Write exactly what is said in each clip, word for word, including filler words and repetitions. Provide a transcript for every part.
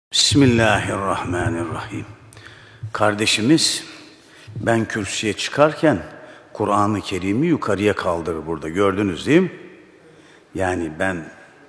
Bismillahirrahmanirrahim. Kardeşimiz ben kürsüye çıkarken Kur'an-ı Kerim'i yukarıya kaldırır burada. Gördünüz değil mi? Yani ben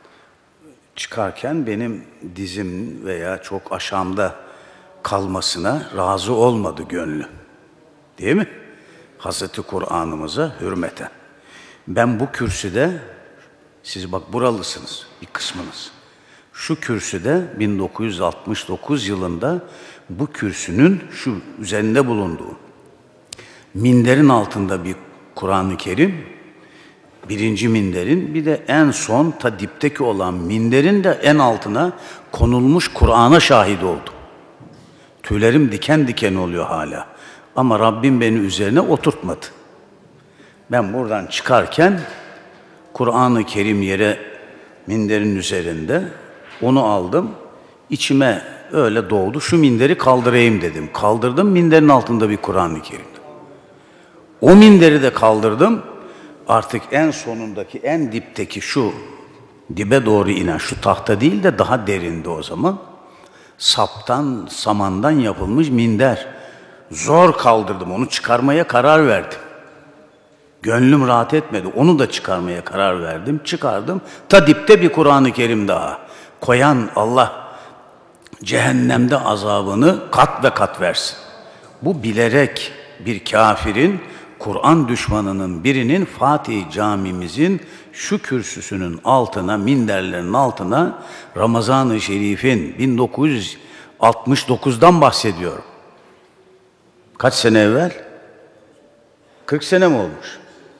çıkarken benim dizim veya çok aşağımda kalmasına razı olmadı gönlü. Değil mi? Hazreti Kur'an'ımıza hürmeten. Ben bu kürsüde, siz bak buralısınız bir kısmınız. Şu kürsüde bin dokuz yüz altmış dokuz yılında bu kürsünün şu üzerinde bulunduğu minderin altında bir Kur'an-ı Kerim, birinci minderin bir de en son ta dipteki olan minderin de en altına konulmuş Kur'an'a şahit oldum. Tüylerim diken diken oluyor hala. Ama Rabbim beni üzerine oturtmadı. Ben buradan çıkarken Kur'an-ı Kerim yere minderin üzerinde, onu aldım, içime öyle doğdu, şu minderi kaldırayım dedim. Kaldırdım, minderin altında bir Kur'an-ı Kerim. O minderi de kaldırdım, artık en sonundaki, en dipteki şu dibe doğru inen, şu tahta değil de daha derinde o zaman, saptan, samandan yapılmış minder. Zor kaldırdım, onu çıkarmaya karar verdim. Gönlüm rahat etmedi, onu da çıkarmaya karar verdim, çıkardım. Ta dipte bir Kur'an-ı Kerim daha. Koyan Allah cehennemde azabını kat ve kat versin. Bu bilerek bir kafirin, Kur'an düşmanının birinin Fatih camimizin şu kürsüsünün altına, minderlerin altına Ramazan-ı Şerif'in bin dokuz yüz altmış dokuzdan bahsediyorum. Kaç sene evvel? kırk sene mi olmuş?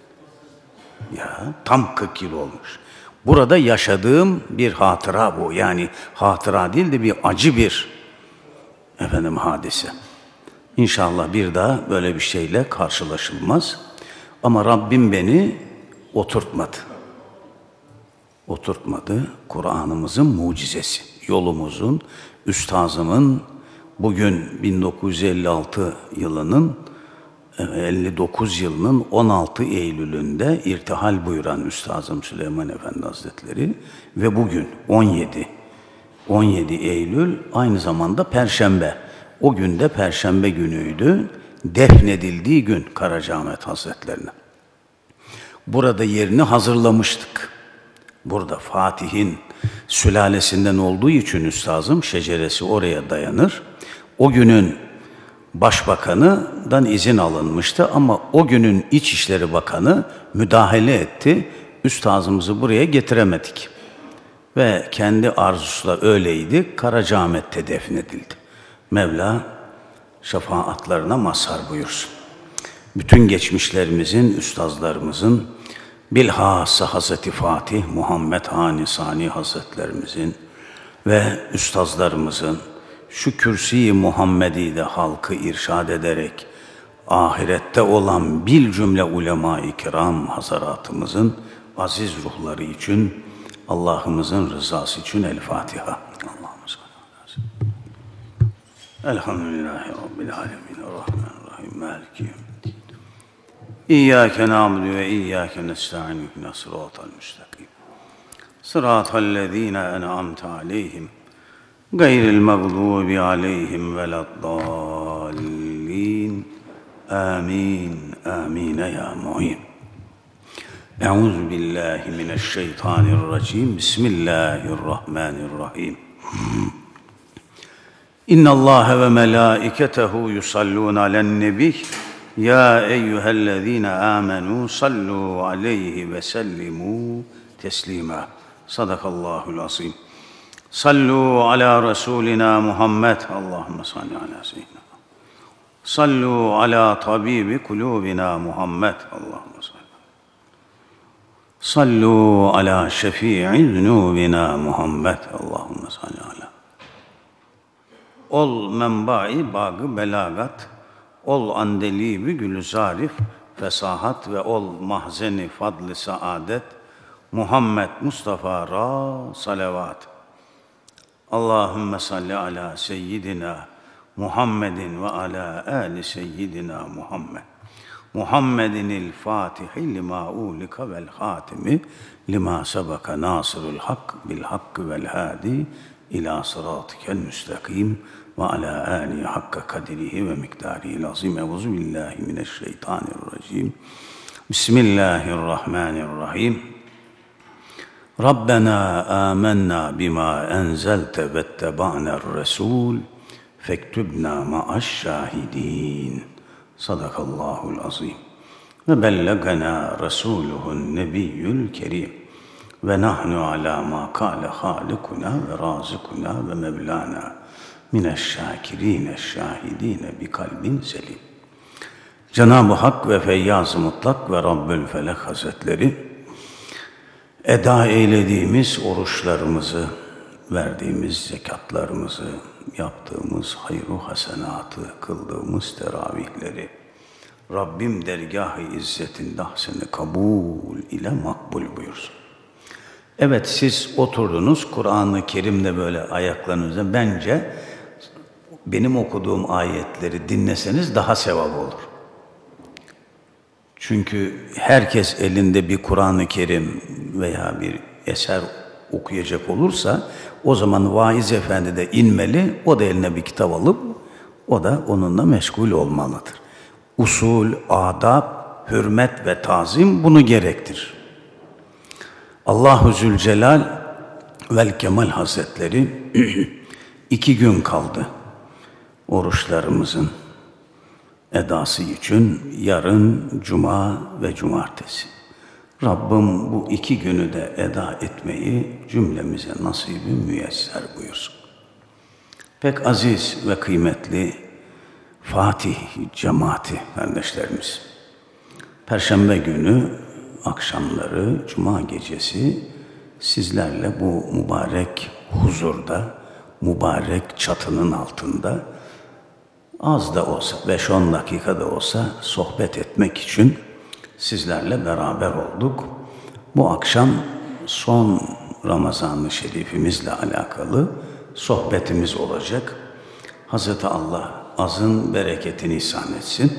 Ya tam kırk yıl olmuş. Burada yaşadığım bir hatıra bu. Yani hatıra değil de bir acı bir efendim hadise. İnşallah bir daha böyle bir şeyle karşılaşılmaz. Ama Rabbim beni oturtmadı. Oturtmadı. Kur'an'ımızın mucizesi. Yolumuzun, üstazımın bugün bin dokuz yüz elli altı yılının elli dokuz yılının on altı Eylül'ünde irtihal buyuran Üstazım Süleyman Efendi Hazretleri ve bugün on yedi on yedi Eylül aynı zamanda Perşembe. O gün de Perşembe günüydü. Defnedildiği gün Karacaahmet Hazretlerine. Burada yerini hazırlamıştık. Burada Fatih'in sülalesinden olduğu için Üstazım şeceresi oraya dayanır. O günün Başbakanı'dan izin alınmıştı ama o günün İçişleri Bakanı müdahale etti. Üstazımızı buraya getiremedik. Ve kendi arzusu da öyleydi. Karacaahmet'te defnedildi. Mevla şefaatlerine mazhar buyursun. Bütün geçmişlerimizin, üstazlarımızın, bilhassa Hazreti Fatih Muhammed Hani Sani Hazretlerimizin ve üstazlarımızın şu kürsi-i Muhammedi'de halkı irşad ederek ahirette olan bil cümle ulema-i kiram hazaratımızın aziz ruhları için, Allah'ımızın rızası için El Fatiha. Allah'ım sallallahu Elhamdülillahi Rabbil alemin. Errahmanirrahim. Maliki yevmiddin. İyyâke na'budu ve iyyâke nesta'in. İhdinas sıratal müstakim. Sıratallezîne en'amte aleyhim. Gayril mağdubi aleyhim veleddallin. Amin. Amin ya mu'in. Euzu billahi mineşşeytanirracim. Bismillahirrahmanirrahim. İnnallâhe ve melâiketehu yusallûne alen-nebiyy. Ya eyyühellezîne âmenû sallû aleyhi ve sellimû teslîmâ. Sadakallâhul azîm. Sallu ala Resulina Muhammed. Allahümme salli ala seyyidina. Sallu ala tabibi kulubina Muhammed. Allahümme salli. Sallu ala şefii zunubina Muhammed. Allahümme salli ala. Ol menbai bagı belagat, ol andelibi gülü zarif, fesahat ve ol mahzeni fadlı saadet, Muhammed Mustafa ra salavat. Allahümme salli ala seyyidina Muhammedin ve ala ali seyyidina Muhammed. Muhammedinil fatihi lima ulika vel hatimi lima sabaka nasırul hak bil hakkı vel hadi ila sıratıkel müstakim ve ala âlihi hakka kadrihi ve miktârihil azîm. Euzu billahi mineşşeytanirracim. Bismillahirrahmanirrahim. Rabbena âmennâ bimâ enzelte vetteba'ner resûl fektübnâ ma'aş-şâhidîn. Sadakallahul azîm. Ve bellegana resûluhun nebiyyül kerim. Ve nahnu alâ mâ kâle hâlikuna ve râzikuna ve mevlâna mineşşâkirîne şâhidîne bi kalbin selim. Cenab-ı Hak ve Feyyaz-ı Mutlak ve Rabbül Felek Hazretleri eda eylediğimiz oruçlarımızı, verdiğimiz zekatlarımızı, yaptığımız hayru hasenatı, kıldığımız teravihleri Rabbim dergâh-ı izzetinde ahsen-i kabul ile makbul buyursun. Evet, siz oturdunuz Kur'an-ı Kerim'de böyle ayaklarınıza, bence benim okuduğum ayetleri dinleseniz daha sevap olur. Çünkü herkes elinde bir Kur'an-ı Kerim veya bir eser okuyacak olursa o zaman vaiz efendi de inmeli, o da eline bir kitap alıp o da onunla meşgul olmalıdır. Usul, adab, hürmet ve tazim bunu gerektirir. Allah-u Zülcelal vel Kemal Hazretleri iki gün kaldı oruçlarımızın edası için, yarın cuma ve cumartesi. Rabbim bu iki günü de eda etmeyi cümlemize nasibi müyesser buyursun. Pek aziz ve kıymetli Fatih cemaati kardeşlerimiz, Perşembe günü akşamları, cuma gecesi sizlerle bu mübarek huzurda, mübarek çatının altında az da olsa, beş on dakika da olsa sohbet etmek için sizlerle beraber olduk. Bu akşam son Ramazan-ı Şerifimizle alakalı sohbetimiz olacak. Hazreti Allah azın bereketini ihsan etsin.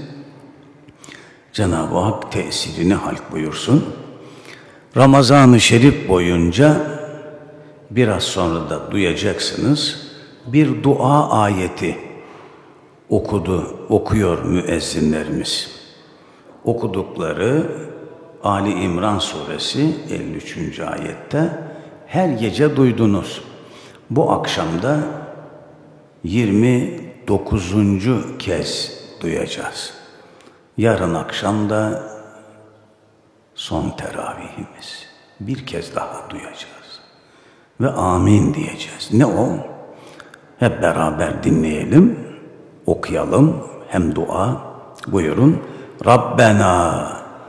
Cenab-ı Hak tesirini halk buyursun. Ramazan-ı Şerif boyunca biraz sonra da duyacaksınız, bir dua ayeti okudu, okuyor müezzinlerimiz. Okudukları Ali İmran suresi elli üçüncü ayette her gece duydunuz. Bu akşamda yirmi dokuzuncu kez duyacağız. Yarın akşam da son teravihimiz. Bir kez daha duyacağız. Ve amin diyeceğiz. Ne o? Hep beraber dinleyelim, okuyalım. Hem dua. Buyurun. Rabbena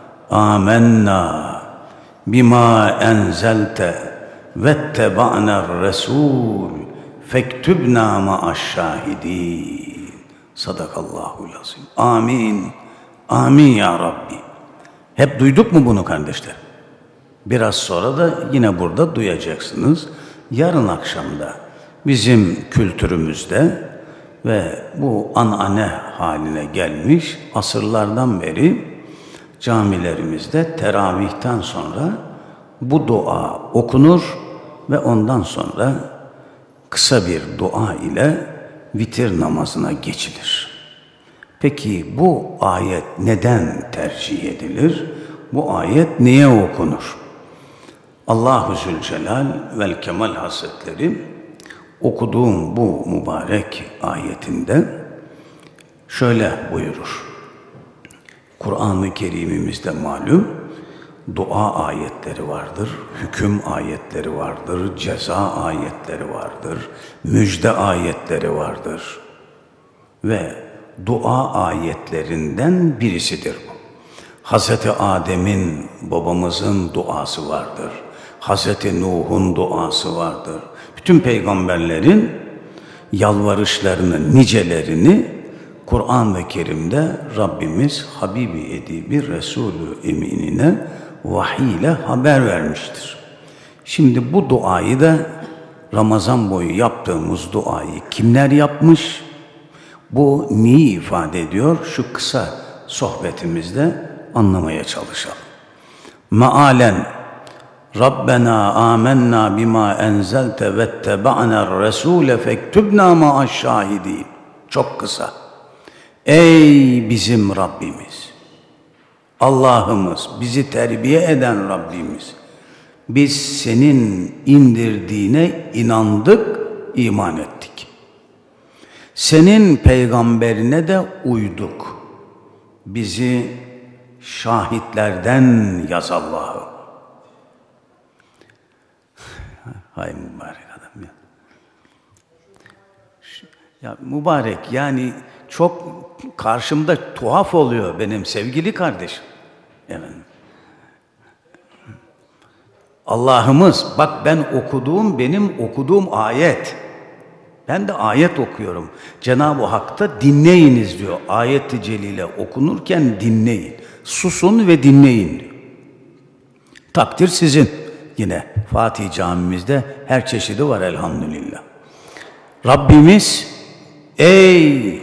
amenna bima enzelte vetteba'ner resul fektübna ma'aş-şahidin. Sadakallahul azim. Amin. Amin ya Rabbi. Hep duyduk mu bunu kardeşler? Biraz sonra da yine burada duyacaksınız. Yarın akşamda bizim kültürümüzde ve bu anane haline gelmiş asırlardan beri camilerimizde teravihten sonra bu dua okunur ve ondan sonra kısa bir dua ile vitir namazına geçilir. Peki bu ayet neden tercih edilir? Bu ayet niye okunur? Allah-u Zülcelal vel Kemal Hazretleri okuduğum bu mübarek ayetinde şöyle buyurur. Kur'an-ı Kerim'imizde malum dua ayetleri vardır, hüküm ayetleri vardır, ceza ayetleri vardır, müjde ayetleri vardır ve dua ayetlerinden birisidir bu. Hazreti Adem'in, babamızın duası vardır. Hazreti Nuh'un duası vardır. Bütün peygamberlerin yalvarışlarını, nicelerini Kur'an-ı Kerim'de Rabbimiz Habibi Edibi Resulü Eminine vahiy ile haber vermiştir. Şimdi bu duayı da Ramazan boyu yaptığımız duayı kimler yapmış? Bu neyi ifade ediyor? Şu kısa sohbetimizde anlamaya çalışalım. Mealen Rabbena amennâ bimâ enzelte vetteba'ner resûle fektübnâ ma'aş şahidîn. Çok kısa. Ey bizim Rabbimiz, Allah'ımız, bizi terbiye eden Rabbimiz, biz senin indirdiğine inandık, iman ettik. Senin peygamberine de uyduk. Bizi şahitlerden yaz Allah'ım. Hay mübarek adam ya. Ya mübarek, yani çok karşımda tuhaf oluyor benim sevgili kardeşim. Evet. Allah'ımız, bak ben okuduğum, benim okuduğum ayet. Ben de ayet okuyorum. Cenab-ı Hak da dinleyiniz diyor. Ayet-i celile okunurken dinleyin. Susun ve dinleyin diyor. Takdir sizin. Yine Fatih Camimizde her çeşidi var elhamdülillah. Rabbimiz, ey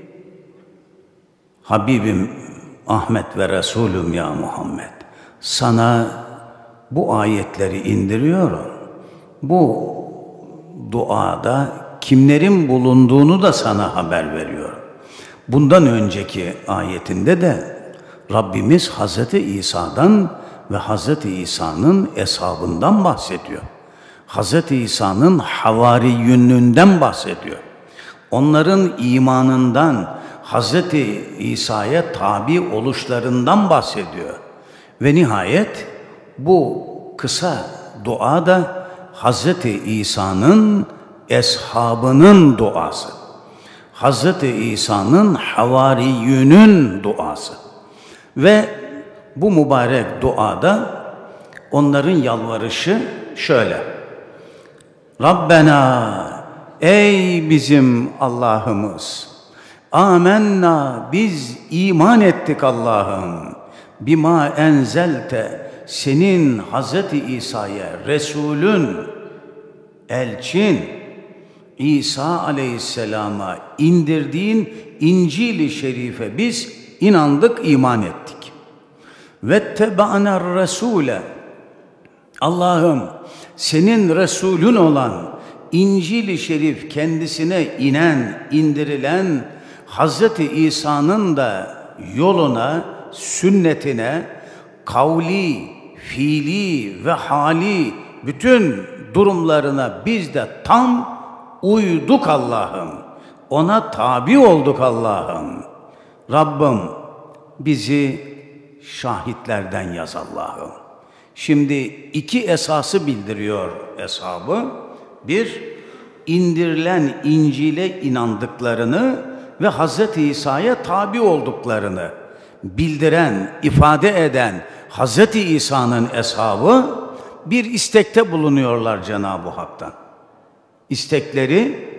Habibim Ahmet ve Resulüm ya Muhammed, sana bu ayetleri indiriyorum. Bu duada kimlerin bulunduğunu da sana haber veriyorum. Bundan önceki ayetinde de Rabbimiz Hazreti İsa'dan ve Hazreti İsa'nın eshabından bahsediyor. Hazreti İsa'nın havariyünlüğünden bahsediyor. Onların imanından, Hazreti İsa'ya tabi oluşlarından bahsediyor. Ve nihayet bu kısa dua da Hazreti İsa'nın eshabının duası. Hazreti İsa'nın havariyünün duası. Ve bu mübarek duada onların yalvarışı şöyle. Rabbena, ey bizim Allah'ımız, amenna, biz iman ettik Allah'ım, bima enzelte, senin Hazreti İsa'ya Resulün, elçin, İsa aleyhisselama indirdiğin İncil-i Şerif'e biz inandık, iman ettik. Vettebaner Resule, Allah'ım senin Resulün olan İncil-i Şerif, kendisine inen, indirilen Hazreti İsa'nın da yoluna, sünnetine, kavli, fiili ve hali bütün durumlarına biz de tam uyduk Allah'ım. Ona tabi olduk Allah'ım. Rabbim bizi şahitlerden yaz Allah'ım. Şimdi iki esası bildiriyor eshabı. Bir, indirilen İncil'e inandıklarını ve Hazreti İsa'ya tabi olduklarını bildiren, ifade eden Hazreti İsa'nın eshabı bir istekte bulunuyorlar Cenab-ı Hak'tan. İstekleri,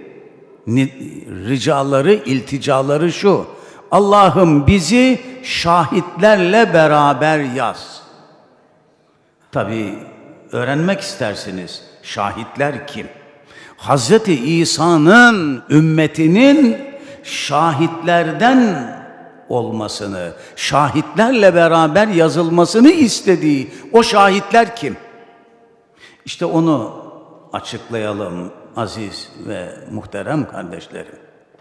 ricaları, ilticaları şu: Allah'ım bizi şahitlerle beraber yaz. Tabii öğrenmek istersiniz, şahitler kim? Hazreti İsa'nın ümmetinin şahitlerden olmasını, şahitlerle beraber yazılmasını istediği o şahitler kim? İşte onu açıklayalım aziz ve muhterem kardeşlerim.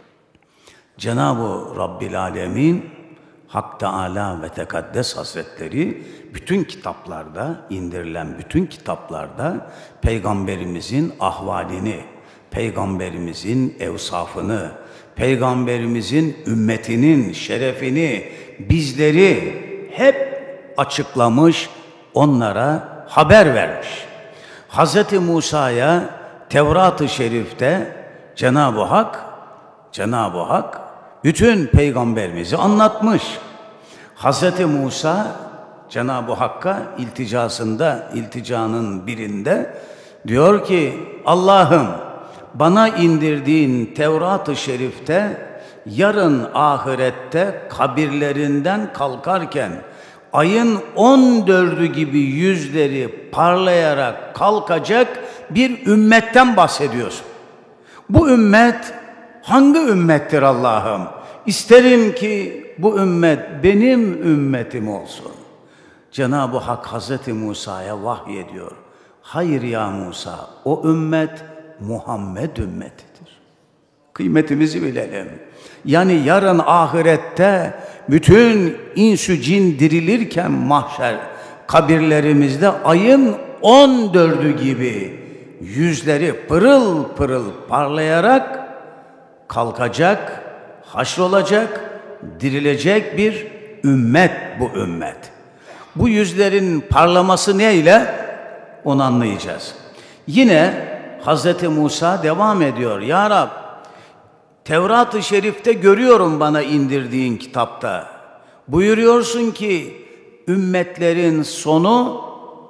Cenab-ı Rabbil Alemin, Hak Teâlâ ve Tekaddes Hazretleri bütün kitaplarda, indirilen bütün kitaplarda Peygamberimizin ahvalini, Peygamberimizin evsafını, Peygamberimizin ümmetinin şerefini, bizleri hep açıklamış, onlara haber vermiş. Hazreti Musa'ya Tevrat-ı Şerif'te Cenab-ı Hak, Cenab-ı Hak bütün peygamberimizi anlatmış. Hazreti Musa Cenab-ı Hakk'a ilticasında, ilticanın birinde diyor ki, Allah'ım bana indirdiğin Tevrat-ı Şerif'te yarın ahirette kabirlerinden kalkarken ayın on dördü gibi yüzleri parlayarak kalkacak bir ümmetten bahsediyorsun. Bu ümmet hangi ümmettir Allah'ım? İsterim ki bu ümmet benim ümmetim olsun. Cenab-ı Hak Hazreti Musa'ya vahyediyor. Hayır ya Musa, o ümmet Muhammed ümmetidir. Kıymetimizi bilelim. Yani yarın ahirette bütün insü cin dirilirken mahşer kabirlerimizde ayın on dördü gibi yüzleri pırıl pırıl parlayarak kalkacak, haşrolacak, dirilecek bir ümmet bu ümmet. Bu yüzlerin parlaması neyle? Onu anlayacağız. Yine Hazreti Musa devam ediyor. Ya Rab, Tevrat-ı Şerif'te görüyorum bana indirdiğin kitapta. Buyuruyorsun ki ümmetlerin sonu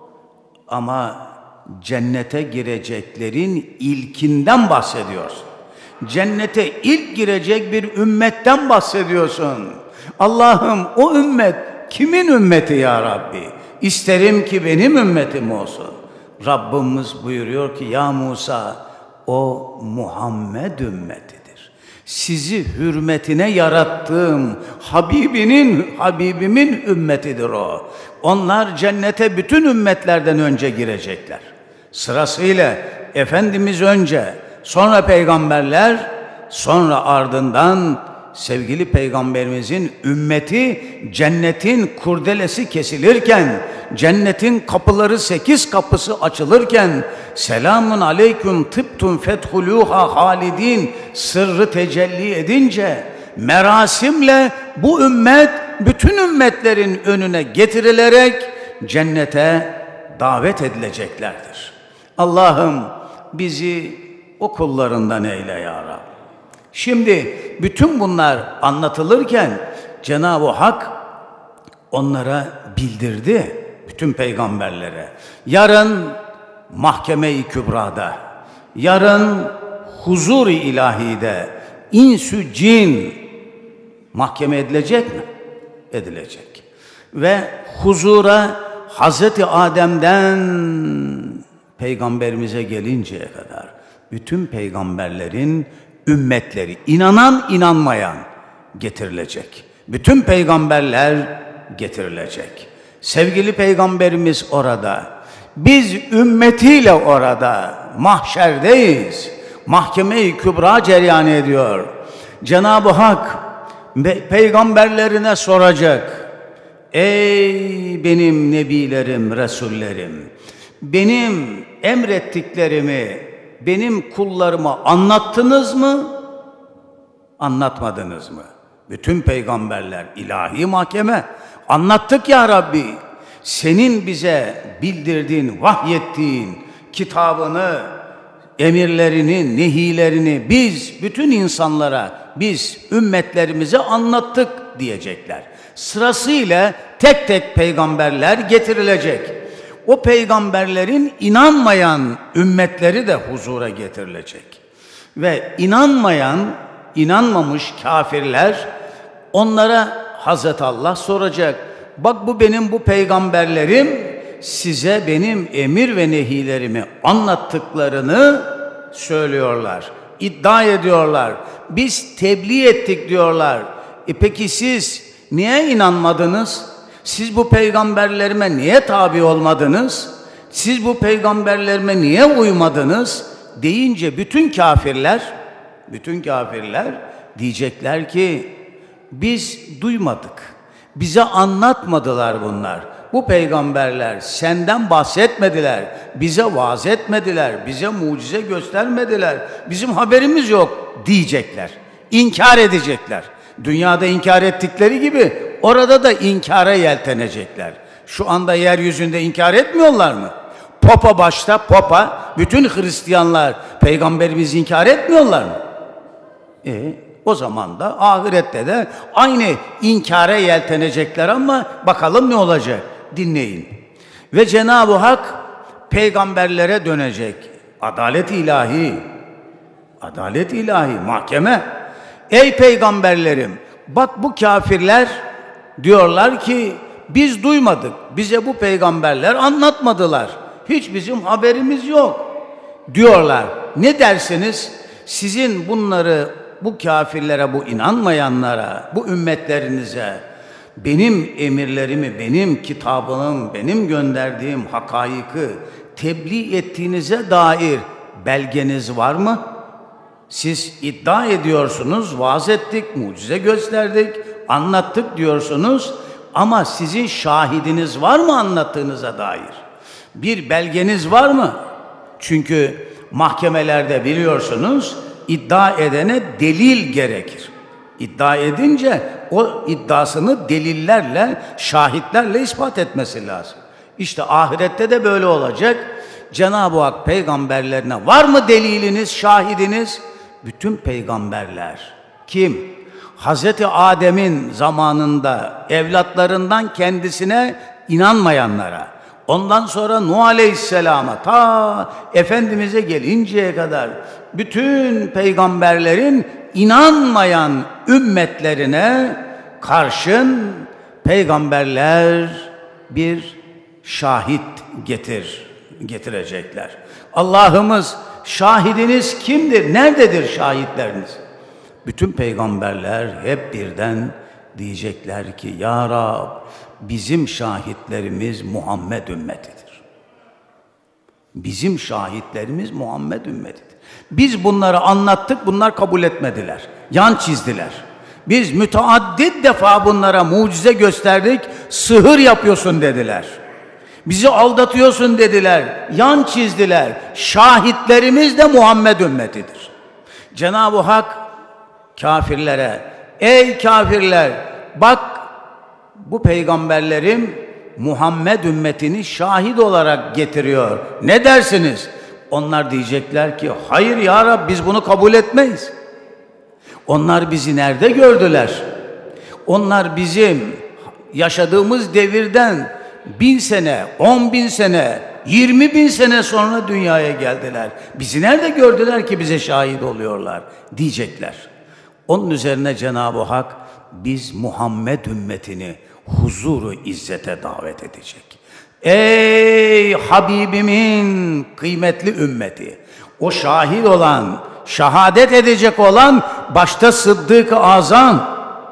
ama cennete gireceklerin ilkinden bahsediyorsun. Cennete ilk girecek bir ümmetten bahsediyorsun. Allah'ım o ümmet kimin ümmeti ya Rabbi? İsterim ki benim ümmetim olsun. Rabbimiz buyuruyor ki ya Musa o Muhammed ümmetidir. Sizi hürmetine yarattığım Habibinin, Habibimin ümmetidir o. Onlar cennete bütün ümmetlerden önce girecekler. Sırasıyla Efendimiz önce, sonra peygamberler, sonra ardından sevgili peygamberimizin ümmeti cennetin kurdelesi kesilirken, cennetin kapıları sekiz kapısı açılırken, selamun aleyküm tıptun fethuluha halidin sırrı tecelli edince, merasimle bu ümmet bütün ümmetlerin önüne getirilerek cennete davet edileceklerdir. Allah'ım bizi o kullarından eyle ya Rabbi. Şimdi bütün bunlar anlatılırken Cenab-ı Hak onlara bildirdi, bütün peygamberlere. Yarın mahkeme-i kübrada, yarın huzur-i ilahide insü cin mahkeme edilecek mi? Edilecek. Ve huzura Hazreti Adem'den peygamberimize gelinceye kadar bütün peygamberlerin ümmetleri, inanan inanmayan getirilecek. Bütün peygamberler getirilecek. Sevgili peygamberimiz orada. Biz ümmetiyle orada mahşerdeyiz. Mahkeme-i Kübra cereyan ediyor. Cenab-ı Hak peygamberlerine soracak. Ey benim nebilerim, resullerim, benim emrettiklerimi benim kullarıma anlattınız mı? Anlatmadınız mı? Bütün peygamberler ilahi mahkeme. Anlattık ya Rabbi. Senin bize bildirdiğin, vahyettiğin kitabını, emirlerini, nehilerini biz bütün insanlara, biz ümmetlerimize anlattık diyecekler. Sırasıyla tek tek peygamberler getirilecek. O peygamberlerin inanmayan ümmetleri de huzura getirilecek. Ve inanmayan, inanmamış kafirler onlara Hazreti Allah soracak. Bak bu benim bu peygamberlerim size benim emir ve nehilerimi anlattıklarını söylüyorlar. İddia ediyorlar. Biz tebliğ ettik diyorlar. E peki siz niye inanmadınız? Siz bu peygamberlerime niye tabi olmadınız? Siz bu peygamberlerime niye uymadınız? Deyince bütün kafirler, bütün kafirler diyecekler ki biz duymadık. Bize anlatmadılar bunlar. Bu peygamberler senden bahsetmediler. Bize vaaz etmediler. Bize mucize göstermediler. Bizim haberimiz yok diyecekler. İnkar edecekler. Dünyada inkar ettikleri gibi orada da inkara yeltenecekler. Şu anda yeryüzünde inkar etmiyorlar mı? Papa başta, Papa, bütün Hristiyanlar peygamberimizi inkar etmiyorlar mı? E, o zaman da ahirette de aynı inkara yeltenecekler ama bakalım ne olacak? Dinleyin. Ve Cenab-ı Hak peygamberlere dönecek. Adalet ilahi, adalet ilahi, mahkeme. Ey peygamberlerim, bak bu kafirler diyorlar ki biz duymadık, bize bu peygamberler anlatmadılar, hiç bizim haberimiz yok diyorlar. Ne dersiniz? Sizin bunları, bu kafirlere, bu inanmayanlara, bu ümmetlerinize benim emirlerimi, benim kitabımın, benim gönderdiğim hakaiki tebliğ ettiğinize dair belgeniz var mı? Siz iddia ediyorsunuz, vaaz ettik, mucize gösterdik, anlattık diyorsunuz ama sizin şahidiniz var mı anlattığınıza dair? Bir belgeniz var mı? Çünkü mahkemelerde biliyorsunuz iddia edene delil gerekir. İddia edince o iddiasını delillerle, şahitlerle ispat etmesi lazım. İşte ahirette de böyle olacak. Cenab-ı Hak peygamberlerine var mı deliliniz, şahidiniz? Bütün peygamberler. Kim? Hazreti Adem'in zamanında evlatlarından kendisine inanmayanlara, ondan sonra Nuh Aleyhisselam'a, ta Efendimiz'e gelinceye kadar bütün peygamberlerin inanmayan ümmetlerine karşın peygamberler bir şahit getir, getirecekler. Allah'ımız şahidiniz kimdir? Nerededir şahitleriniz? Bütün peygamberler hep birden diyecekler ki ya Rab, bizim şahitlerimiz Muhammed ümmetidir. Bizim şahitlerimiz Muhammed ümmetidir. Biz bunları anlattık, bunlar kabul etmediler. Yan çizdiler. Biz müteaddit defa bunlara mucize gösterdik, sihir yapıyorsun dediler. Bizi aldatıyorsun dediler, yan çizdiler. Şahitlerimiz de Muhammed ümmetidir. Cenab-ı Hak kafirlere, ey kafirler, bak bu peygamberlerim Muhammed ümmetini şahit olarak getiriyor. Ne dersiniz? Onlar diyecekler ki hayır ya Rab, biz bunu kabul etmeyiz. Onlar bizi nerede gördüler? Onlar bizim yaşadığımız devirden bin sene, on bin sene, yirmi bin sene sonra dünyaya geldiler. Bizi nerede gördüler ki bize şahit oluyorlar diyecekler. Onun üzerine Cenab-ı Hak biz Muhammed ümmetini huzuru izzete davet edecek. Ey Habibimin kıymetli ümmeti, o şahit olan, şehadet edecek olan başta Sıddık-ı Azam,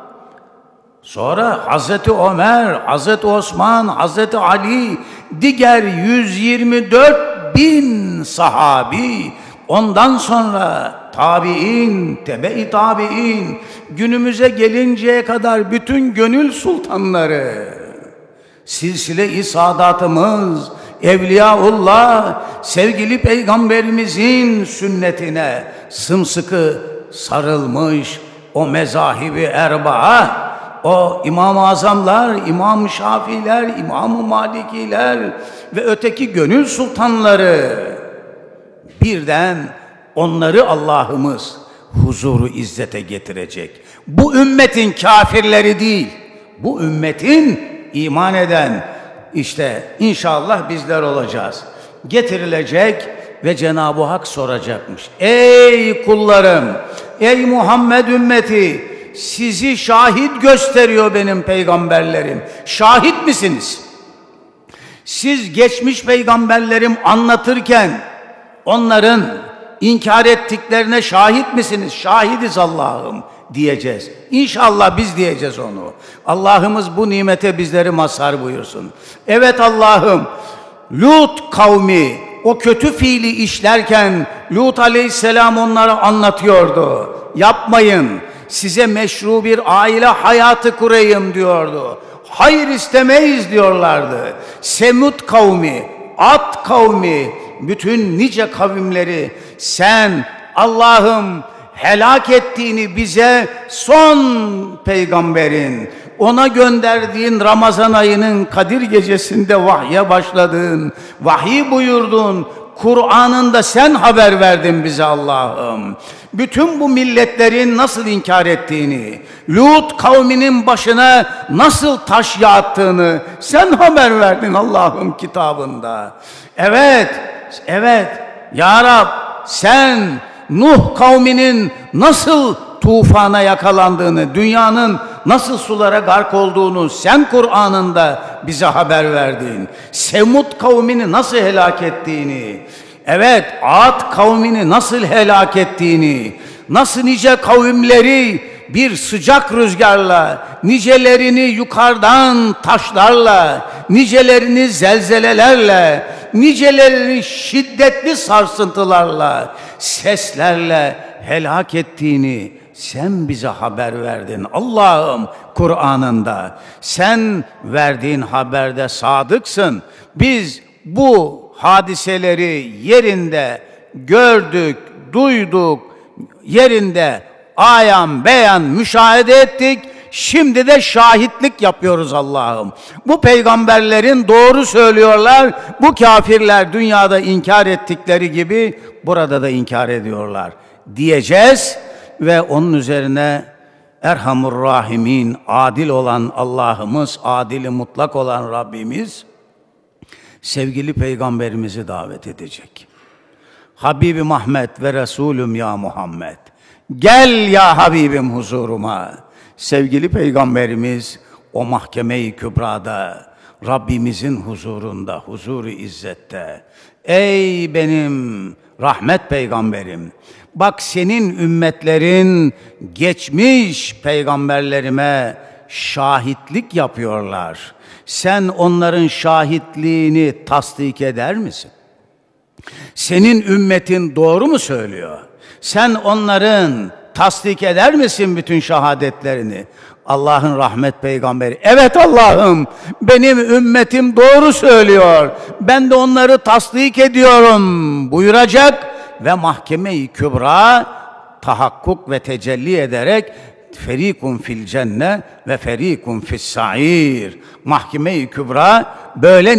sonra Hazreti Ömer, Hazreti Osman, Hazreti Ali, diğer yüz yirmi dört bin sahabi, ondan sonra tabi'in, tebe-i tabi'in, günümüze gelinceye kadar bütün gönül sultanları, silsile-i saadatımız, Evliyaullah, sevgili peygamberimizin sünnetine sımsıkı sarılmış o mezahibi erbaa, o İmam-ı Azamlar, İmam-ı Şafiiler, İmam-ı Malikiler ve öteki gönül sultanları, birden onları Allah'ımız huzuru izzete getirecek. Bu ümmetin kafirleri değil, bu ümmetin iman eden, işte inşallah bizler olacağız. Getirilecek ve Cenab-ı Hak soracakmış. Ey kullarım, ey Muhammed ümmeti, sizi şahit gösteriyor benim peygamberlerim. Şahit misiniz? Siz geçmiş peygamberlerim anlatırken onların inkar ettiklerine şahit misiniz? Şahidiz Allah'ım diyeceğiz. İnşallah biz diyeceğiz onu. Allah'ımız bu nimete bizleri mazhar buyursun. Evet Allah'ım, Lut kavmi o kötü fiili işlerken Lut aleyhisselam onlara anlatıyordu. Yapmayın, size meşru bir aile hayatı kurayım diyordu. Hayır istemeyiz diyorlardı. Semud kavmi, Ad kavmi, bütün nice kavimleri sen Allah'ım helak ettiğini bize son peygamberin, ona gönderdiğin Ramazan ayının Kadir gecesinde vahye başladın, vahiy buyurdun, Kur'an'ında sen haber verdin bize Allah'ım. Bütün bu milletlerin nasıl inkar ettiğini, Lut kavminin başına nasıl taş yağdığını sen haber verdin Allah'ım kitabında. Evet, evet ya Rab, sen Nuh kavminin nasıl tufana yakalandığını, dünyanın nasıl sulara gark olduğunu sen Kur'an'ında bize haber verdin. Semud kavmini nasıl helak ettiğini, evet Ad kavmini nasıl helak ettiğini, nasıl nice kavimleri bir sıcak rüzgarla, nicelerini yukarıdan taşlarla, nicelerini zelzelelerle, nicelerini şiddetli sarsıntılarla, seslerle helak ettiğini sen bize haber verdin. Allah'ım Kur'an'ında sen verdiğin haberde sadıksın. Biz bu hadiseleri yerinde gördük, duyduk, yerinde ayan beyan müşahede ettik. Şimdi de şahitlik yapıyoruz Allah'ım. Bu peygamberlerin doğru söylüyorlar. Bu kafirler dünyada inkar ettikleri gibi burada da inkar ediyorlar diyeceğiz ve onun üzerine Erhamur Rahimin, adil olan Allah'ımız, adili mutlak olan Rabbimiz sevgili peygamberimizi davet edecek. Habibi Muhammed ve Resulüm ya Muhammed. Gel ya Habibim huzuruma. Sevgili peygamberimiz o mahkeme-i kübrada, Rabbimizin huzurunda, huzuru izzette. Ey benim rahmet peygamberim. Bak senin ümmetlerin geçmiş peygamberlerime şahitlik yapıyorlar. Sen onların şahitliğini tasdik eder misin? Senin ümmetin doğru mu söylüyor? Sen onların tasdik eder misin bütün şahadetlerini? Allah'ın rahmet peygamberi, evet Allah'ım benim ümmetim doğru söylüyor. Ben de onları tasdik ediyorum buyuracak ve mahkeme-i kübra tahakkuk ve tecelli ederek ferikun fil cenne ve ferikun fis sair. Mahkeme-i kübra böyle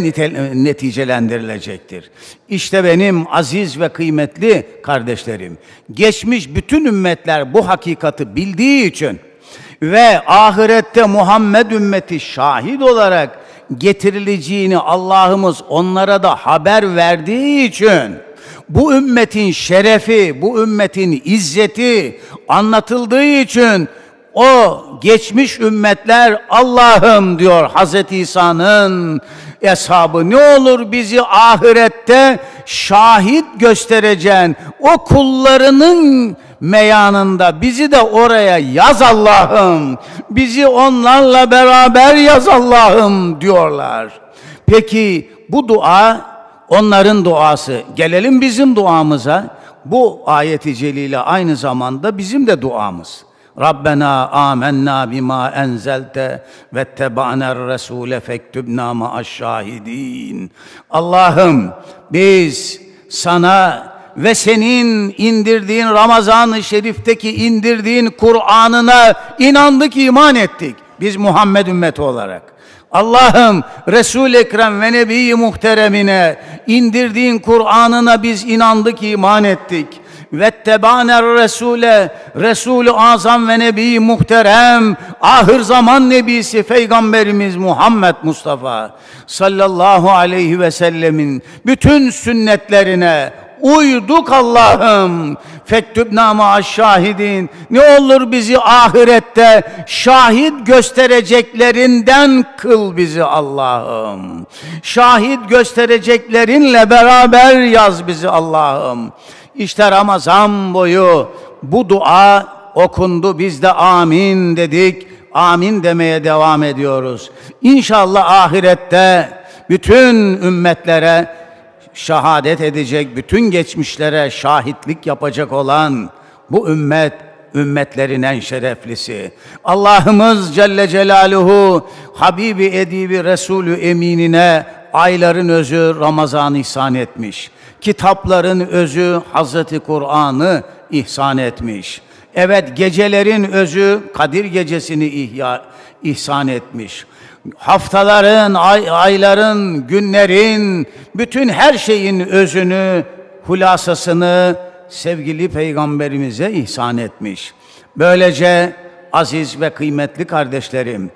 neticelendirilecektir. İşte benim aziz ve kıymetli kardeşlerim, geçmiş bütün ümmetler bu hakikati bildiği için ve ahirette Muhammed ümmeti şahit olarak getirileceğini Allah'ımız onlara da haber verdiği için bu ümmetin şerefi, bu ümmetin izzeti anlatıldığı için o geçmiş ümmetler Allah'ım diyor Hazreti İsa'nın eshabı, ne olur bizi ahirette şahit göstereceksin. O kullarının meyanında bizi de oraya yaz Allah'ım. Bizi onlarla beraber yaz Allah'ım diyorlar. Peki bu dua onların duası. Gelelim bizim duamıza. Bu ayet-i celile aynı zamanda bizim de duamız. Rabbena amennâ bima enzelte vetteba'ner resûle fektübnâ ma'aş-şâhidîn. Allah'ım biz sana ve senin indirdiğin Ramazan-ı Şerif'teki indirdiğin Kur'an'ına inandık, iman ettik. Biz Muhammed ümmeti olarak. Allah'ım Resul-i Ekrem ve Nebi-i Muhteremine indirdiğin Kur'an'ına biz inandık, iman ettik. Vettebaner Resule, Resul-i Azam ve Nebi-i Muhterem, ahir zaman Nebisi Peygamberimiz Muhammed Mustafa sallallahu aleyhi ve sellemin bütün sünnetlerine uyduk Allah'ım. Fektübnâ ma'aş-şâhidîn. Ne olur bizi ahirette şahit göstereceklerinden kıl bizi Allah'ım. Şahit göstereceklerinle beraber yaz bizi Allah'ım. İşte Ramazan boyu bu dua okundu. Biz de amin dedik. Amin demeye devam ediyoruz. İnşallah ahirette bütün ümmetlere şahadet edecek, bütün geçmişlere şahitlik yapacak olan bu ümmet, ümmetlerin en şereflisi. Allah'ımız Celle Celaluhu Habibi Edibi Resulü Eminine ayların özü Ramazan'ı ihsan etmiş. Kitapların özü Hazreti Kur'an'ı ihsan etmiş. Evet, gecelerin özü Kadir Gecesi'ni ihya, ihsan etmiş. Haftaların, ay, ayların, günlerin, bütün her şeyin özünü, hulasasını sevgili Peygamberimize ihsan etmiş. Böylece aziz ve kıymetli kardeşlerim,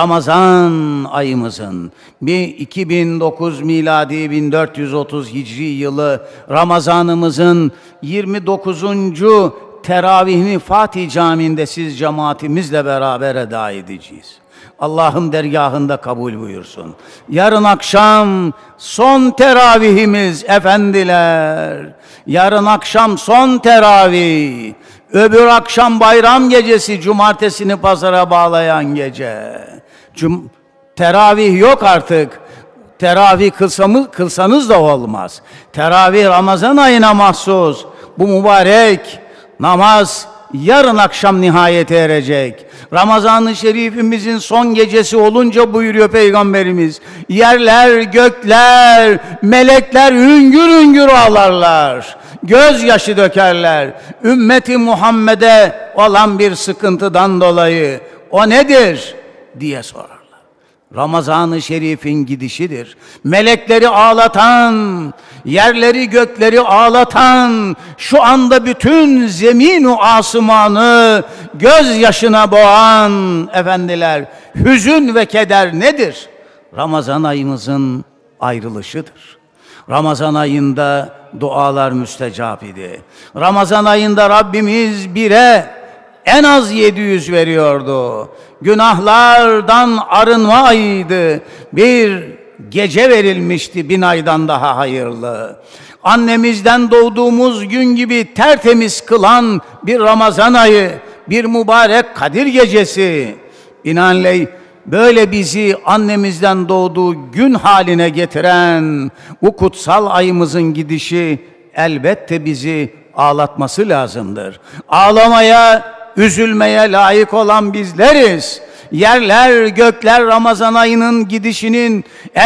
Ramazan ayımızın iki bin dokuz miladi bin dört yüz otuz hicri yılı Ramazanımızın yirmi dokuzuncu teravihini Fatih Camii'nde siz cemaatimizle beraber eda edeceğiz. Allah'ım dergahında kabul buyursun. Yarın akşam son teravihimiz efendiler. Yarın akşam son teravih. Öbür akşam bayram gecesi, cumartesini pazara bağlayan gece. Cum Teravih yok artık. Teravih kılsamız, kılsanız da olmaz. Teravih Ramazan ayına mahsus. Bu mübarek namaz yarın akşam nihayete erecek. Ramazan-ı Şerifimizin son gecesi olunca buyuruyor Peygamberimiz, yerler, gökler, melekler hüngür hüngür ağlarlar, gözyaşı dökerler. Ümmeti Muhammed'e olan bir sıkıntıdan dolayı. O nedir diye sorarlar. Ramazan-ı Şerif'in gidişidir. Melekleri ağlatan, yerleri gökleri ağlatan, şu anda bütün zemin-u asmanı gözyaşına boğan efendiler, hüzün ve keder nedir? Ramazan ayımızın ayrılışıdır. Ramazan ayında dualar müstecap idi. Ramazan ayında Rabbimiz bire en az yedi yüz veriyordu. Günahlardan arınma ayıydı. Bir gece verilmişti bin aydan daha hayırlı. Annemizden doğduğumuz gün gibi tertemiz kılan bir Ramazan ayı, bir mübarek Kadir gecesi. Binaenaleyh böyle bizi annemizden doğduğu gün haline getiren bu kutsal ayımızın gidişi elbette bizi ağlatması lazımdır. Ağlamaya, üzülmeye layık olan bizleriz. Yerler, gökler Ramazan ayının gidişinin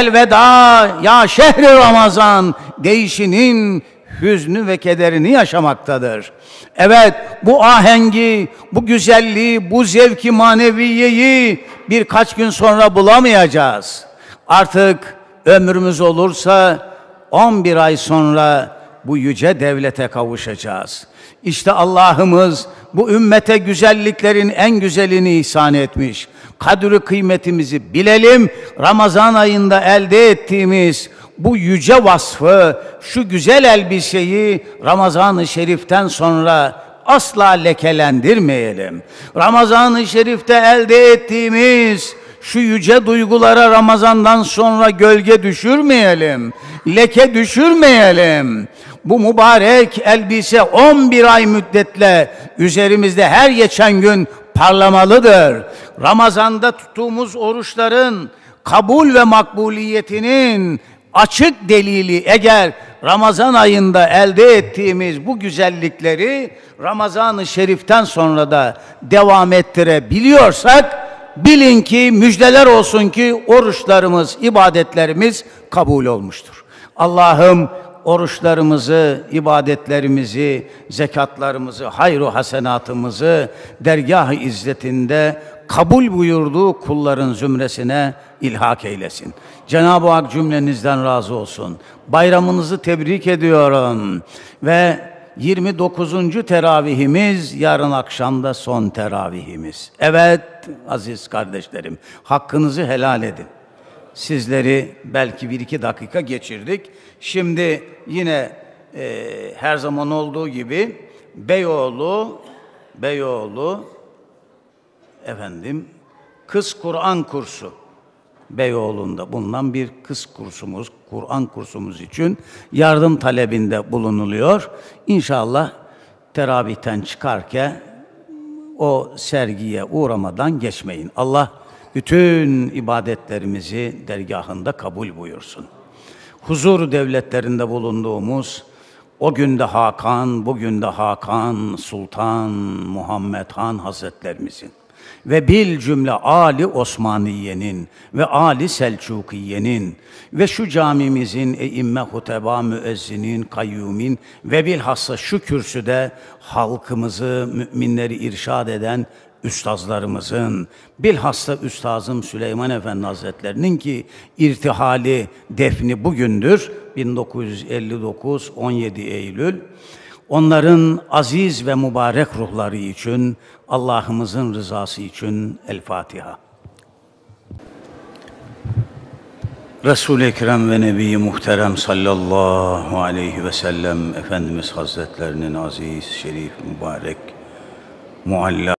elveda ya şehri Ramazan deyişinin hüznü ve kederini yaşamaktadır. Evet, bu ahengi, bu güzelliği, bu zevki maneviyeyi birkaç gün sonra bulamayacağız. Artık ömrümüz olursa on bir ay sonra bu yüce devlete kavuşacağız. İşte Allah'ımız bu ümmete güzelliklerin en güzelini ihsan etmiş. Kadri kıymetimizi bilelim. Ramazan ayında elde ettiğimiz bu yüce vasfı, şu güzel elbiseyi Ramazan-ı Şerif'ten sonra asla lekelendirmeyelim. Ramazan-ı Şerif'te elde ettiğimiz şu yüce duygulara Ramazan'dan sonra gölge düşürmeyelim, leke düşürmeyelim. Bu mübarek elbise on bir ay müddetle üzerimizde her geçen gün parlamalıdır. Ramazan'da tuttuğumuz oruçların kabul ve makbuliyetinin açık delili, eğer Ramazan ayında elde ettiğimiz bu güzellikleri Ramazan-ı Şerif'ten sonra da devam ettirebiliyorsak, bilin ki müjdeler olsun ki oruçlarımız, ibadetlerimiz kabul olmuştur. Allah'ım oruçlarımızı, ibadetlerimizi, zekatlarımızı, hayru hasenatımızı dergâh-ı izzetinde kabul buyurduğu kulların zümresine ilhak eylesin. Cenab-ı Hak cümlenizden razı olsun. Bayramınızı tebrik ediyorum ve yirmi dokuzuncu teravihimiz, yarın akşamda son teravihimiz. Evet aziz kardeşlerim, hakkınızı helal edin. Sizleri belki bir iki dakika geçirdik. Şimdi yine e, her zaman olduğu gibi Beyoğlu, Beyoğlu efendim kız Kur'an kursu, Beyoğlu'nda bulunan bir kız kursumuz, Kur'an kursumuz için yardım talebinde bulunuluyor. İnşallah teravihten çıkarken o sergiye uğramadan geçmeyin. Allah bütün ibadetlerimizi dergahında kabul buyursun. Huzur devletlerinde bulunduğumuz o günde Hakan, bugün de Hakan Sultan Muhammed Han Hazretlerimizin ve bil cümle Ali Osmaniye'nin ve Ali Selçukiye'nin ve şu camimizin eimme huteba müezzinin kayyumin ve bilhassa şu kürsüde halkımızı, müminleri irşad eden üstazlarımızın, bilhassa Üstazım Süleyman Efendi Hazretlerinin ki irtihali, defni bugündür, bin dokuz yüz elli dokuz on yedi Eylül. Onların aziz ve mübarek ruhları için, Allah'ımızın rızası için El Fatiha. Resul-i Ekrem ve Nebi-i Muhterem sallallahu aleyhi ve sellem Efendimiz Hazretlerinin aziz, şerif, mübarek, mualla